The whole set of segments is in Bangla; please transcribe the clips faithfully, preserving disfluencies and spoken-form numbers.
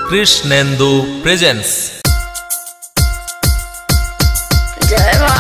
কৃষ্ণেন্দু প্রেজেন্স। জয় মা।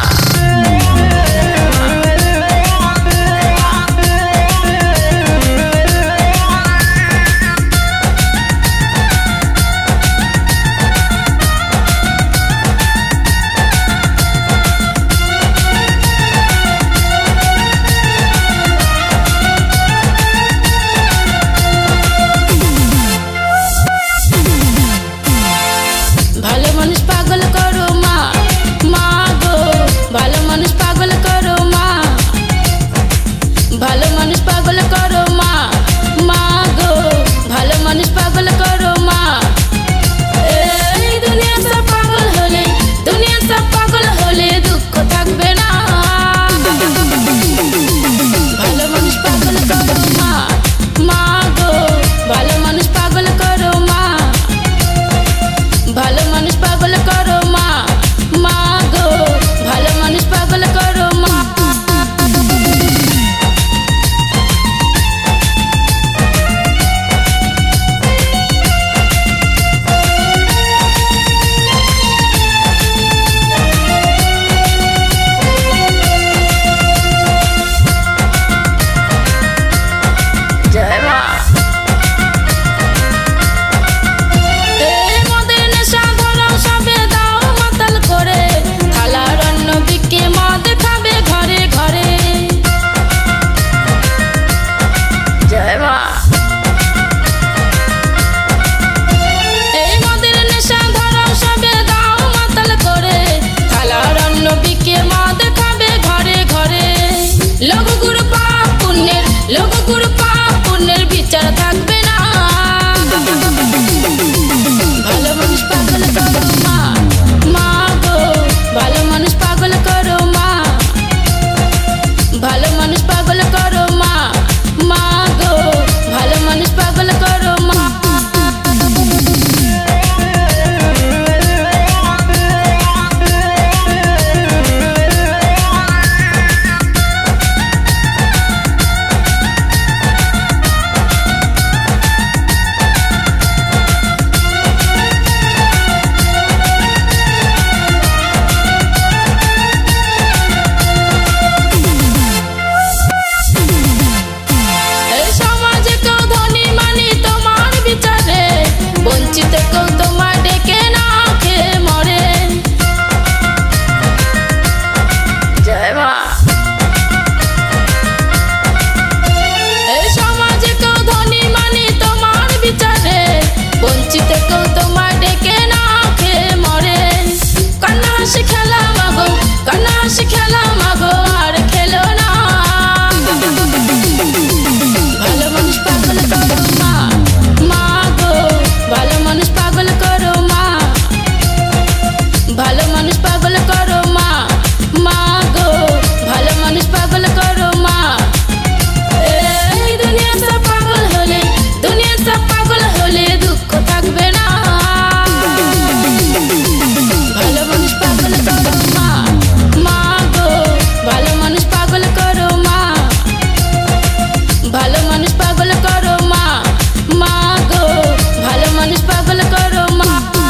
ভালো মানুষ পাগল করো মা, মা গো ভালো মানুষ পাগল করো মা, ভালো মানুষ পাগল করো মা, মা গো ভালো মানুষ পাগল করো মা। এই দুনিয়া সব পাগল হলে, দুনিয়া সব পাগল হলে দুঃখ থাকবে না। ভালো মানুষ পাগল করো মা, মা গো ভালো মানুষ পাগল করো মা, ভালো মানুষ পাগল করো মা, মা গো ভালো মানুষ পাগল করো মা। জয় মা। লোক গুরু পাপ পুণ্যের বিচার থাকবে না। ভালো মানুষ পাগল করো মা, মা গো ভালো মানুষ পাগল করো মা, ভালো মানুষ পাগল করো মা, মা গো ভালো মানুষ পাগল করো মা।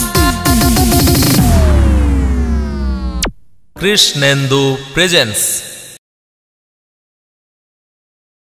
কৃষ্ণেন্দু প্রেজেন্স।